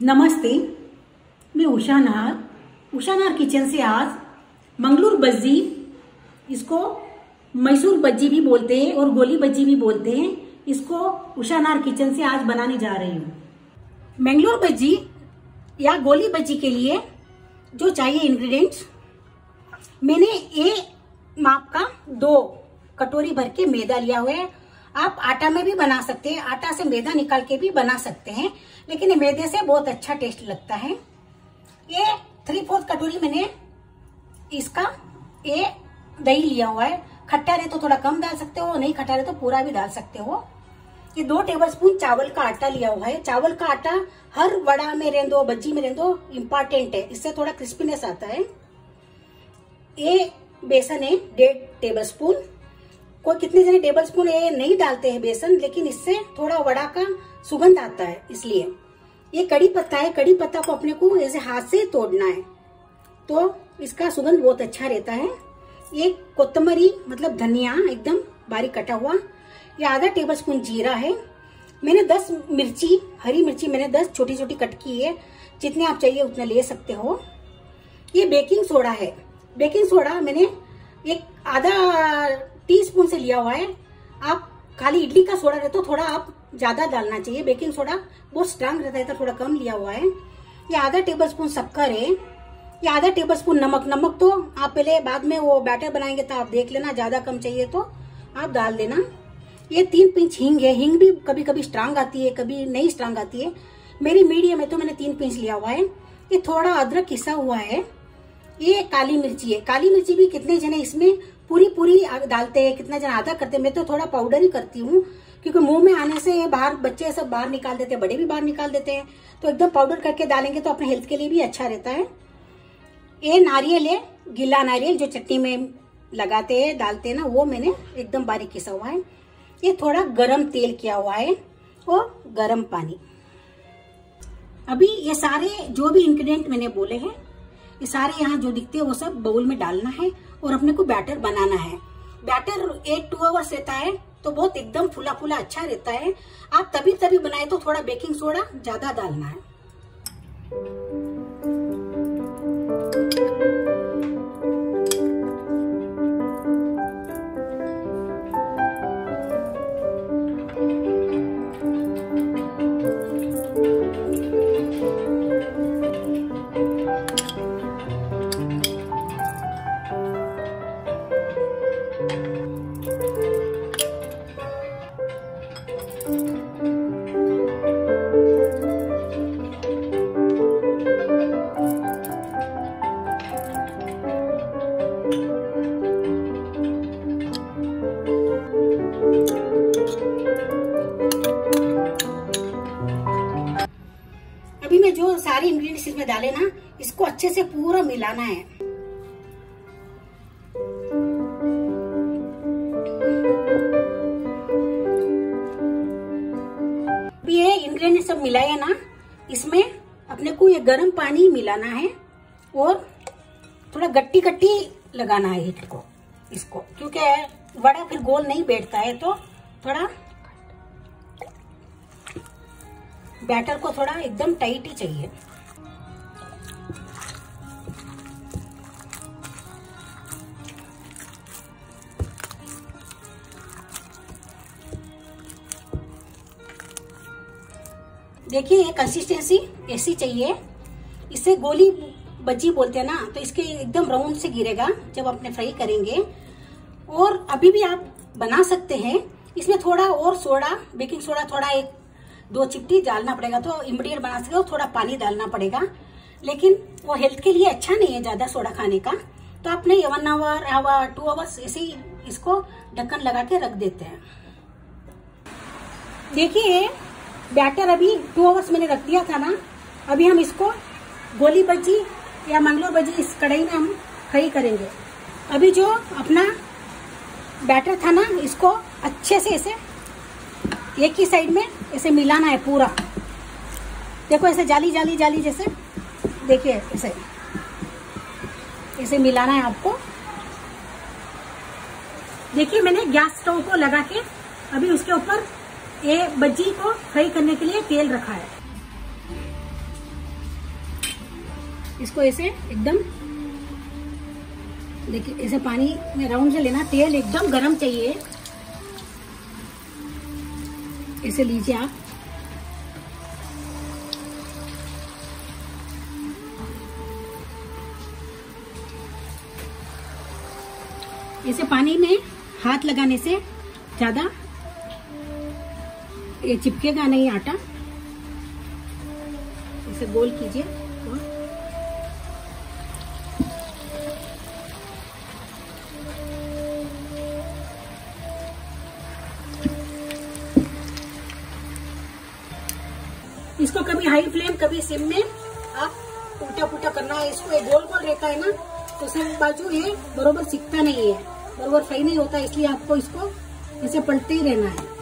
नमस्ते, मैं उषा नाहर किचन से आज मंगलूर बज्जी, इसको मैसूर बज्जी भी बोलते हैं और गोली बज्जी भी बोलते हैं। इसको उषा नाहर किचन से आज बनाने जा रही हूँ। मंगलूर बज्जी या गोली बज्जी के लिए जो चाहिए इंग्रेडिएंट्स, मैंने ए माप का 2 कटोरी भर के मैदा लिया हुआ है। आप आटा में भी बना सकते हैं, आटा से मैदा निकाल के भी बना सकते हैं, लेकिन ये मैदे से बहुत अच्छा टेस्ट लगता है। ये 3/4 कटोरी मैंने इसका ये दही लिया हुआ है। खट्टा रहे तो थोड़ा कम डाल सकते हो, नहीं खट्टा रहे तो पूरा भी डाल सकते हो। ये 2 टेबलस्पून चावल का आटा लिया हुआ है। चावल का आटा हर वड़ा में रेंदो, बज्जी में रेंदो, इम्पोर्टेंट है, इससे थोड़ा क्रिस्पीनेस आता है। ये बेसन है 1.5 टेबलस्पून। कोई कितने जने टेबलस्पून ये नहीं डालते हैं बेसन, लेकिन इससे थोड़ा वड़ा का सुगंध आता है, इसलिए। ये कड़ी पत्ता है, कड़ी पत्ता को अपने को ऐसे हाथ से तोड़ना है तो इसका सुगंध बहुत अच्छा रहता है। ये कोतमरी मतलब धनिया एकदम बारीक कटा हुआ। ये आधा टेबलस्पून जीरा है। मैंने 10 मिर्ची, हरी मिर्ची मैंने 10 छोटी छोटी कट की है। जितने आप चाहिए उतने ले सकते हो। ये बेकिंग सोडा है। बेकिंग सोडा मैंने एक आधा टीस्पून से लिया हुआ है। आप खाली इडली का सोडा रहे तो थोड़ा आप ज्यादा डालना चाहिए। बेकिंग सोडा बहुत स्ट्रांग रहता है तो थोड़ा कम लिया हुआ है। ये आधा टेबलस्पून शक्कर है। ये आधा टेबलस्पून नमक। नमक तो आप पहले बाद में वो बैटर बनाएंगे तो आप देख लेना, ज्यादा कम चाहिए तो आप डाल देना। ये 3 पिंच हींग है। हींग भी कभी कभी स्ट्रांग आती है, कभी नहीं स्ट्रांग आती है। मेरी मीडियम है तो मैंने 3 पिंच लिया हुआ है। ये थोड़ा अदरक किसा हुआ है। ये काली मिर्ची है। काली मिर्ची भी कितने जने इसमें पूरी डालते हैं, कितना जन आधा करते हैं। मैं तो थोड़ा पाउडर ही करती हूँ, क्योंकि मुंह में आने से बाहर बच्चे सब बाहर निकाल देते हैं, बड़े भी बाहर निकाल देते हैं। तो एकदम पाउडर करके डालेंगे तो अपने हेल्थ के लिए भी अच्छा रहता है। ये नारियल है, गीला नारियल जो चटनी में लगाते हैं, डालते हैं ना, वो मैंने एकदम बारीक किसा हुआ है। ये थोड़ा गरम तेल किया हुआ है और गरम पानी। अभी ये सारे जो भी इंग्रेडिएंट मैंने बोले हैं, ये सारे यहाँ जो दिखते हैं वो सब बाउल में डालना है और अपने को बैटर बनाना है। बैटर 8-2 आवर्स रहता है तो बहुत एकदम फुला फुला अच्छा रहता है। आप तभी बनाए तो थोड़ा बेकिंग सोडा ज्यादा डालना है। अभी मैं जो सारे इंग्रेडिएंट्स इसमें डाले ना, इसको अच्छे से पूरा मिलाना है। अभी ये इंग्रेडिएंट सब मिलाया ना, इसमें अपने को ये गर्म पानी मिलाना है और थोड़ा गट्टी लगाना है हीट को, इसको, क्योंकि वड़ा फिर गोल नहीं बैठता है। तो थोड़ा बैटर को थोड़ा एकदम टाइट ही चाहिए। देखिए ये कंसिस्टेंसी ऐसी चाहिए। इसे गोली बज्जी बोलते हैं ना, तो इसके एकदम राउंड से गिरेगा जब अपने फ्राई करेंगे। और अभी भी आप बना सकते हैं, इसमें थोड़ा और सोडा, बेकिंग सोडा थोड़ा 1-2 चिमटी डालना पड़ेगा तो इमीडिएट बना सकते हो। थोड़ा पानी डालना पड़ेगा, लेकिन वो हेल्थ के लिए अच्छा नहीं है ज्यादा सोडा खाने का। तो आपने 1 आवर 2 आवर्स ऐसे ही इसको ढक्कन लगा के रख देते हैं। देखिए बैटर अभी 2 आवर्स मैंने रख दिया था ना। अभी हम इसको गोली बज्जी या मंगलूर बज्जी इस कढ़ाई में हम फ्राई करेंगे। अभी जो अपना बैटर था ना, इसको अच्छे से ऐसे एक ही साइड में ऐसे मिलाना है पूरा। देखो ऐसे जाली जैसे, देखिए ऐसे मिलाना है आपको। देखिए मैंने गैस स्टोव को लगा के अभी उसके ऊपर ये बज्जी को फ्राई करने के लिए तेल रखा है। इसको ऐसे एकदम देखिए, ऐसे पानी में राउंड से लेना। तेल एकदम गरम चाहिए, ऐसे लीजिए आप। ऐसे पानी में हाथ लगाने से ज्यादा ये चिपकेगा नहीं आटा। इसे गोल कीजिए। इसको कभी हाई फ्लेम कभी सिम में आप उल्टा पुल्टा करना है। इसको एक गोल गोल रहता है ना, तो सब बाजू ये बरोबर सिकता नहीं है, बरोबर फ्राई नहीं होता, इसलिए आपको इसको ऐसे पलटते ही रहना है।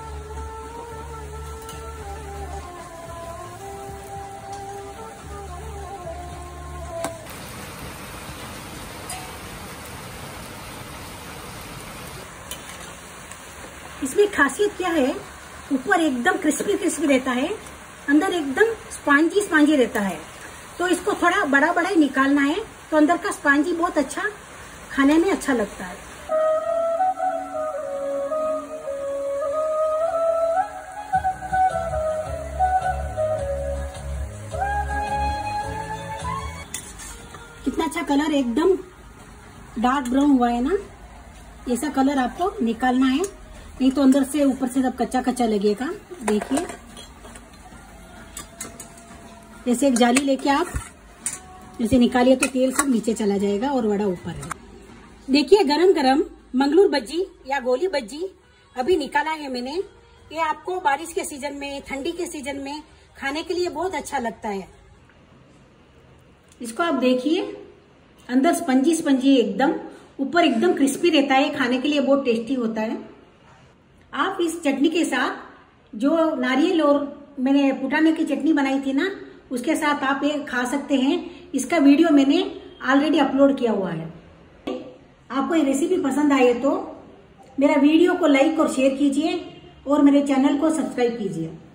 इसमें खासियत क्या है, ऊपर एकदम क्रिस्पी क्रिस्पी रहता है, अंदर एकदम स्पॉन्जी स्पॉन्जी रहता है। तो इसको थोड़ा बड़ा बड़ा ही निकालना है, तो अंदर का स्पॉन्जी बहुत अच्छा खाने में अच्छा लगता है। कितना अच्छा कलर, एकदम डार्क ब्राउन हुआ है ना। ऐसा कलर आपको निकालना है, नहीं तो अंदर से ऊपर से सब कच्चा कच्चा लगेगा। देखिए, जैसे एक जाली लेके आप जैसे निकालिए तो तेल सब नीचे चला जाएगा और वड़ा ऊपर है। देखिए, गरम गरम मंगलूर बज्जी या गोली बज्जी अभी निकाला है मैंने। ये आपको बारिश के सीजन में, ठंडी के सीजन में खाने के लिए बहुत अच्छा लगता है। इसको आप देखिए, अंदर स्पंजी स्पंजी एकदम, ऊपर एकदम क्रिस्पी रहता है, खाने के लिए बहुत टेस्टी होता है। आप इस चटनी के साथ जो नारियल और मैंने पुटाने की चटनी बनाई थी ना, उसके साथ आप ये खा सकते हैं। इसका वीडियो मैंने ऑलरेडी अपलोड किया हुआ है। आपको ये रेसिपी पसंद आए तो मेरा वीडियो को लाइक और शेयर कीजिए और मेरे चैनल को सब्सक्राइब कीजिए।